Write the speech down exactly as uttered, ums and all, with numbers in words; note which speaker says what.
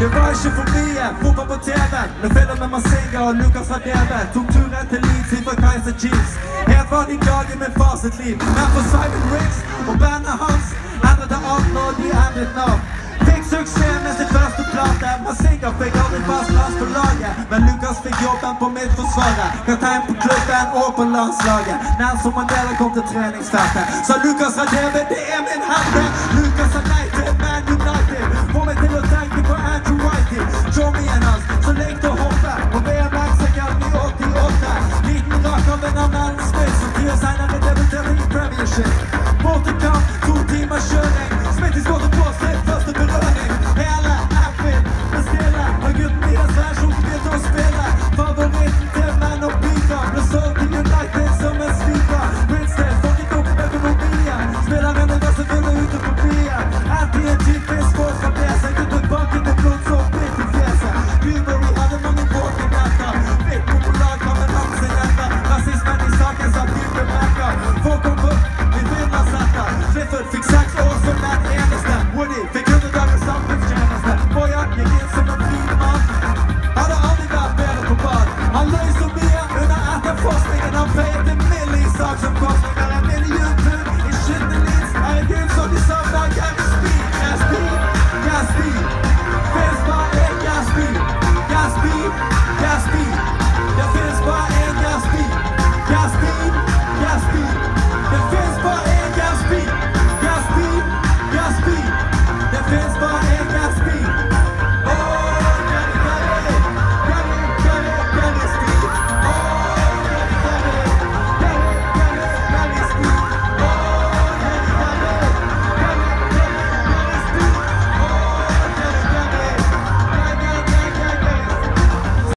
Speaker 1: Det var ikke for mye, fotball på T V. Med filmen med Mazinga og Lukas Radebe. Tok turen til Leeds fra Kaiser Chiefs. Helt var de glad i min far sitt liv. Men for Simon Riggs og bandet hans endret det alt når de endret navn. Fikk suksess med sin første plate. Mazinga fikk aldri fast plass på laget, men Lukas fikk jobben på midtforsvaret. Kaptein på klubben og på landslaget. Nelson Mandela kom til treningsfeltet. Så Lukas Radebe, det er min helde. Lukas sa nei til Man United. Får meg til å tenke på Andrew Whitey. Joe Miana,